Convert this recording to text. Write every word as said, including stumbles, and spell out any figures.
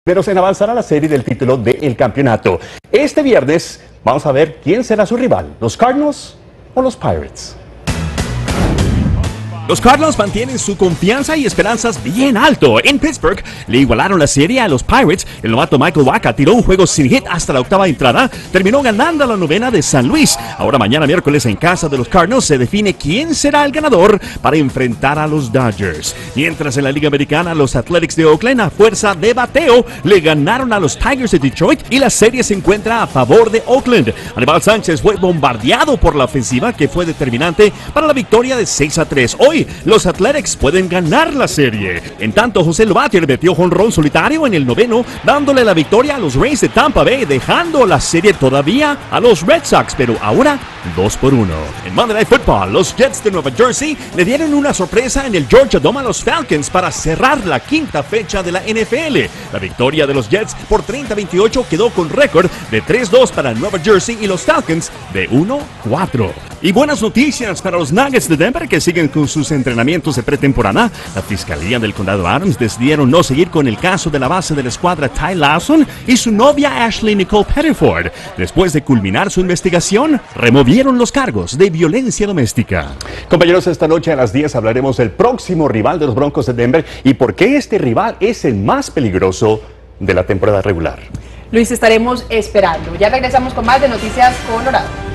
pero se avanzará la serie del título del campeonato. Este viernes vamos a ver quién será su rival, los Cardinals o los Pirates. Los Cardinals mantienen su confianza y esperanzas bien alto. En Pittsburgh le igualaron la serie a los Pirates. El novato Michael Wacha tiró un juego sin hit hasta la octava entrada. Terminó ganando la novena de San Luis. Ahora mañana miércoles en casa de los Cardinals se define quién será el ganador para enfrentar a los Dodgers. Mientras en la Liga Americana los Athletics de Oakland a fuerza de bateo le ganaron a los Tigers de Detroit y la serie se encuentra a favor de Oakland. Aníbal Sánchez fue bombardeado por la ofensiva que fue determinante para la victoria de seis a tres. Hoy los Athletics pueden ganar la serie. En tanto, José Lobatier metió jonrón solitario en el noveno, dándole la victoria a los Rays de Tampa Bay, dejando la serie todavía a los Red Sox, pero ahora dos por uno. En Monday Night Football, los Jets de Nueva Jersey le dieron una sorpresa en el Georgia Dome a los Falcons para cerrar la quinta fecha de la N F L. La victoria de los Jets por treinta a veintiocho quedó con récord de tres dos para Nueva Jersey y los Falcons de uno cuatro. Y buenas noticias para los Nuggets de Denver que siguen con sus entrenamientos de pretemporada. La Fiscalía del Condado Adams decidieron no seguir con el caso de la base de la escuadra Ty Lawson y su novia Ashley Nicole Pettiford. Después de culminar su investigación, removieron los cargos de violencia doméstica. Compañeros, esta noche a las diez hablaremos del próximo rival de los Broncos de Denver y por qué este rival es el más peligroso de la temporada regular. Luis, estaremos esperando. Ya regresamos con más de Noticias Colorado.